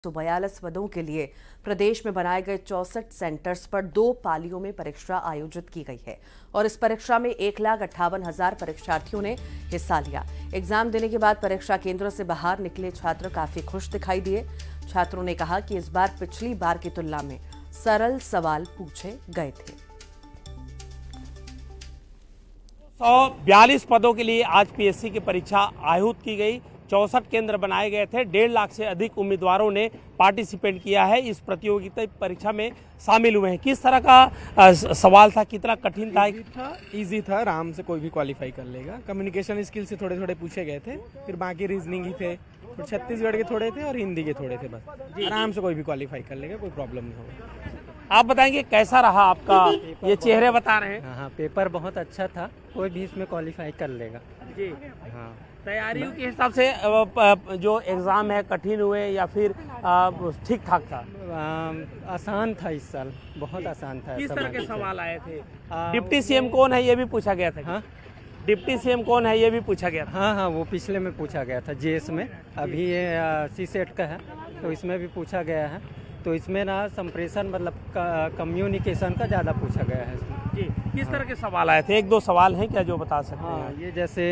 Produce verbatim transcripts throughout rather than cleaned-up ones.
तो बयालीस पदों के लिए प्रदेश में बनाए गए चौसठ सेंटर्स पर दो पालियों में परीक्षा आयोजित की गई है और इस परीक्षा में एक लाख अट्ठावन हजार परीक्षार्थियों ने हिस्सा लिया। एग्जाम देने के बाद परीक्षा केंद्र से बाहर निकले छात्र काफी खुश दिखाई दिए। छात्रों ने कहा कि इस बार पिछली बार की तुलना में सरल सवाल पूछे गए थे। सौ बयालीस पदों के लिए आज पीएससी की परीक्षा आयोजित की गई। चौसठ केंद्र बनाए गए थे। डेढ़ लाख से अधिक उम्मीदवारों ने पार्टिसिपेट किया है, इस प्रतियोगिता परीक्षा में शामिल हुए हैं। किस तरह का सवाल था, कितना कठिन था? इजी था, इजी था, आराम से कोई भी क्वालिफाई कर लेगा। कम्युनिकेशन स्किल से थोड़े थोड़े पूछे गए थे, फिर बाकी रीजनिंग ही थे, फिर छत्तीसगढ़ के थोड़े थे और हिंदी के थोड़े थे। बस आराम से कोई भी क्वालिफाई कर लेगा, कोई प्रॉब्लम नहीं होगा। आप बताएंगे कैसा रहा आपका? ये चेहरे बता रहे हैं। हाँ, पेपर बहुत अच्छा था, कोई भी इसमें क्वालिफाई कर लेगा जी। हाँ, तैयारियों के हिसाब से जो एग्जाम है कठिन हुए या फिर ठीक ठाक था? आ, आसान था, इस साल बहुत आसान था। किस तरह के सवाल आए थे? डिप्टी सीएम कौन है ये भी पूछा गया था। हाँ, डिप्टी सीएम कौन है ये भी पूछा गया था। हाँ हाँ वो पिछले में पूछा गया था, जेएस में। अभी ये सी सेट का है तो इसमें भी पूछा गया है। तो इसमें ना संप्रेषण मतलब कम्युनिकेशन का ज़्यादा पूछा गया है इसमें। जी, किस तरह के सवाल आए थे? एक दो सवाल हैं क्या जो बता सकते हैं? हाँ, ये जैसे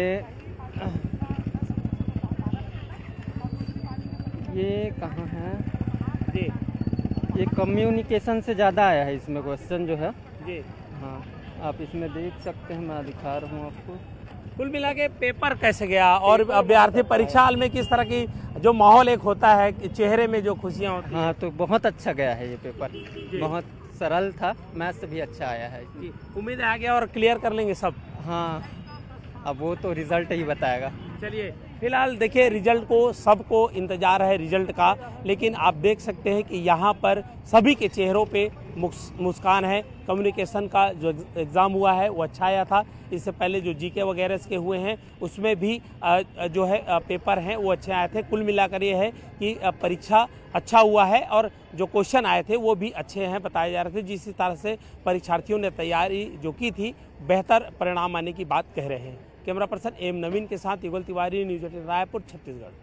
ये कहाँ है जी, ये कम्युनिकेशन से ज़्यादा आया है इसमें क्वेश्चन जो है जी। हाँ, आप इसमें देख सकते हैं, मैं दिखा रहा हूँ आपको। कुल मिला के पेपर कैसे गया और अभ्यर्थी परीक्षा हाल में किस तरह की जो माहौल एक होता है, चेहरे में जो खुशियाँ होती हैं? हाँ, तो बहुत अच्छा गया है ये पेपर, बहुत सरल था, मैथ्स भी अच्छा आया है। उम्मीद है आगे और क्लियर कर लेंगे सब। हाँ, अब वो तो रिजल्ट ही बताएगा। चलिए, फिलहाल देखिए रिजल्ट को सबको इंतजार है रिजल्ट का, लेकिन आप देख सकते हैं कि यहाँ पर सभी के चेहरों पे मुस्कान है। कम्युनिकेशन का जो एग्ज़ाम हुआ है वो अच्छा आया था। इससे पहले जो जीके वगैरह के हुए हैं उसमें भी जो है पेपर हैं वो अच्छे आए थे। कुल मिलाकर ये है कि परीक्षा अच्छा हुआ है और जो क्वेश्चन आए थे वो भी अच्छे हैं बताए जा रहे थे। जिस तरह से परीक्षार्थियों ने तैयारी जो की थी, बेहतर परिणाम आने की बात कह रहे हैं। कैमरा पर्सन एम नवीन के साथ युगल तिवारी, न्यूज़ एटीन रायपुर, छत्तीसगढ़।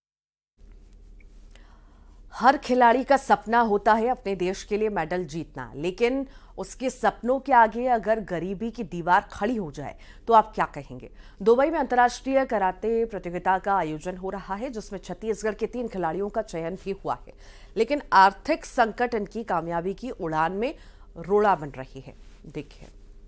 हर खिलाड़ी का सपना होता है अपने देश के लिए मेडल जीतना, लेकिन उसके सपनों के आगे अगर गरीबी की दीवार खड़ी हो जाए तो आप क्या कहेंगे? दुबई में अंतर्राष्ट्रीय कराटे प्रतियोगिता का आयोजन हो रहा है जिसमें छत्तीसगढ़ के तीन खिलाड़ियों का चयन भी हुआ है, लेकिन आर्थिक संकट इनकी कामयाबी की उड़ान में रोड़ा बन रही है। देखिए।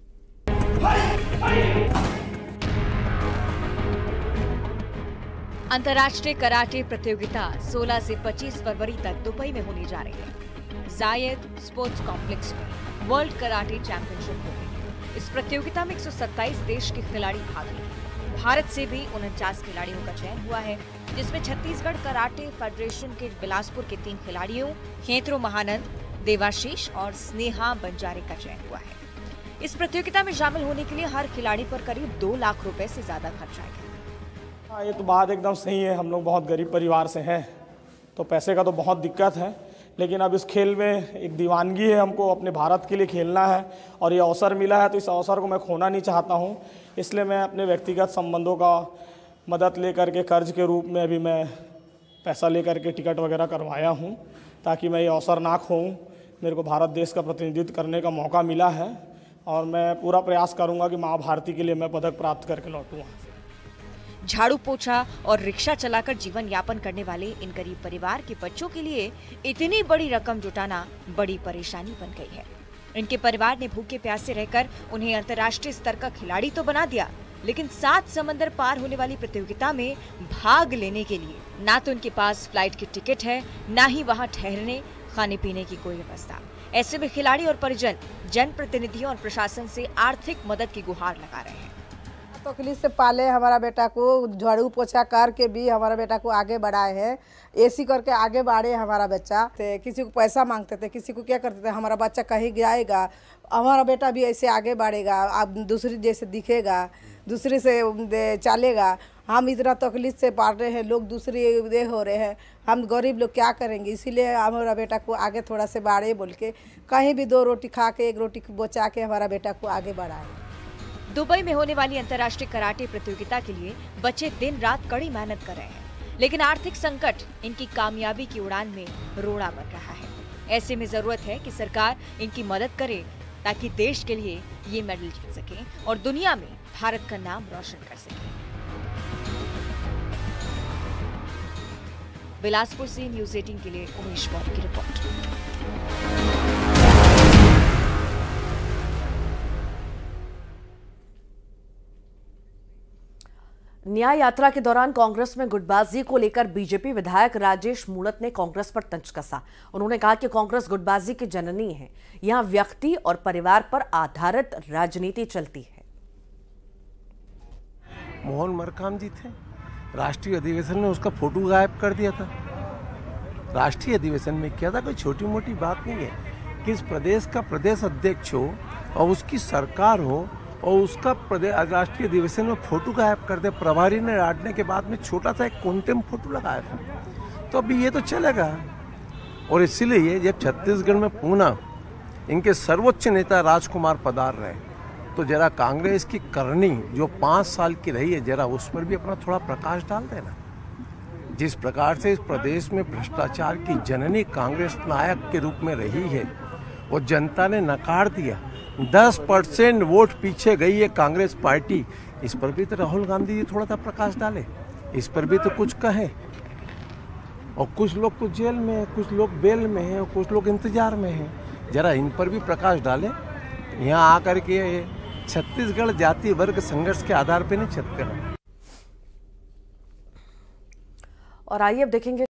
अंतर्राष्ट्रीय कराटे प्रतियोगिता सोलह से पच्चीस फरवरी तक दुबई में होने जा रही है। जायद स्पोर्ट्स कॉम्प्लेक्स में वर्ल्ड कराटे चैंपियनशिप होगी। इस प्रतियोगिता में एक सौ सत्ताईस देश के खिलाड़ी भाग लेंगे। भारत से भी उनचास खिलाड़ियों का चयन हुआ है, जिसमें छत्तीसगढ़ कराटे फेडरेशन के बिलासपुर के तीन खिलाड़ियों हेत्रो महानंद, देवाशीष और स्नेहा बंजारे का चयन हुआ है। इस प्रतियोगिता में शामिल होने के लिए हर खिलाड़ी पर करीब दो लाख रुपए से ज्यादा खर्च आएगा। हाँ, ये तो बात एकदम सही है। हम लोग बहुत गरीब परिवार से हैं तो पैसे का तो बहुत दिक्कत है, लेकिन अब इस खेल में एक दीवानगी है, हमको अपने भारत के लिए खेलना है और ये अवसर मिला है तो इस अवसर को मैं खोना नहीं चाहता हूँ। इसलिए मैं अपने व्यक्तिगत संबंधों का मदद लेकर के कर्ज के रूप में अभी मैं पैसा लेकर के टिकट वगैरह करवाया हूँ ताकि मैं ये अवसर ना खोऊँ। मेरे को भारत देश का प्रतिनिधित्व करने का मौका मिला है और मैं पूरा प्रयास करूँगा कि माँ भारती के लिए मैं पदक प्राप्त करके लौटूँ। झाड़ू पोछा और रिक्शा चलाकर जीवन यापन करने वाले इन गरीब परिवार के बच्चों के लिए इतनी बड़ी रकम जुटाना बड़ी परेशानी बन गई है। इनके परिवार ने भूखे प्यासे रहकर उन्हें अंतर्राष्ट्रीय स्तर का खिलाड़ी तो बना दिया, लेकिन सात समंदर पार होने वाली प्रतियोगिता में भाग लेने के लिए ना तो उनके पास फ्लाइट की टिकट है, ना ही वहाँ ठहरने खाने पीने की कोई व्यवस्था। ऐसे में खिलाड़ी और परिजन जनप्रतिनिधियों और प्रशासन से आर्थिक मदद की गुहार लगा रहे हैं। तकलीफ से पाले हमारा बेटा को, झाड़ू पोछा करके भी हमारा बेटा को आगे बढ़ाए हैं, एसी करके आगे बढ़े हमारा बच्चा। थे किसी को पैसा मांगते थे, किसी को क्या करते थे, हमारा बच्चा कहीं जाएगा, हमारा बेटा भी ऐसे आगे बढ़ेगा, अब दूसरी जैसे दिखेगा, दूसरे से चलेगा। हम इतना तकलीफ से पाल रहे हैं, लोग दूसरे ये हो रहे हैं, हम गरीब लोग क्या करेंगे? इसीलिए हमारा बेटा को आगे थोड़ा से बढ़े बोल के कहीं भी दो रोटी खा के एक रोटी बचा के हमारा बेटा को आगे बढ़ाए। दुबई में होने वाली अंतर्राष्ट्रीय कराटे प्रतियोगिता के लिए बच्चे दिन रात कड़ी मेहनत कर रहे हैं, लेकिन आर्थिक संकट इनकी कामयाबी की उड़ान में रोड़ा बन रहा है। ऐसे में जरूरत है कि सरकार इनकी मदद करे ताकि देश के लिए ये मेडल जीत सके और दुनिया में भारत का नाम रोशन कर सके। बिलासपुर से न्यूज़ अठारह के लिए उमेश मौर्य की रिपोर्ट। न्याय यात्रा के दौरान कांग्रेस में गुटबाजी को लेकर बीजेपी विधायक राजेश मूणत ने कांग्रेस पर तंज कसा। उन्होंने कहा कि कांग्रेस गुटबाजी की जननी है, यहां व्यक्ति और परिवार पर आधारित राजनीति चलती है। मोहन मरकाम जी थे, राष्ट्रीय अधिवेशन में उसका फोटो गायब कर दिया था। राष्ट्रीय अधिवेशन में किया था, कोई छोटी मोटी बात नहीं है। किस प्रदेश का प्रदेश अध्यक्ष हो और उसकी सरकार हो और उसका प्रदेश राष्ट्रीय अधिवेशन में फोटो गायब कर दे, प्रभारी ने डांटने के बाद में छोटा सा एक कोंटेम फोटो लगाया था, तो अभी ये तो चलेगा। और इसीलिए जब छत्तीसगढ़ में पूना इनके सर्वोच्च नेता राजकुमार पधार रहे, तो जरा कांग्रेस की करनी जो पाँच साल की रही है, जरा उस पर भी अपना थोड़ा प्रकाश डाल देना। जिस प्रकार से इस प्रदेश में भ्रष्टाचार की जननी कांग्रेस नायक के रूप में रही है, वो जनता ने नकार दिया। दस परसेंट वोट पीछे गई है कांग्रेस पार्टी, इस पर भी तो राहुल गांधी जी थोड़ा सा प्रकाश डाले, इस पर भी तो कुछ कहे। और कुछ लोग तो जेल में है, कुछ लोग बेल में हैं और कुछ लोग इंतजार में हैं, जरा इन पर भी प्रकाश डालें। यहाँ आकर के छत्तीसगढ़ जाति वर्ग संघर्ष के आधार पर नहीं छत्तीसगढ़। और आइए अब देखेंगे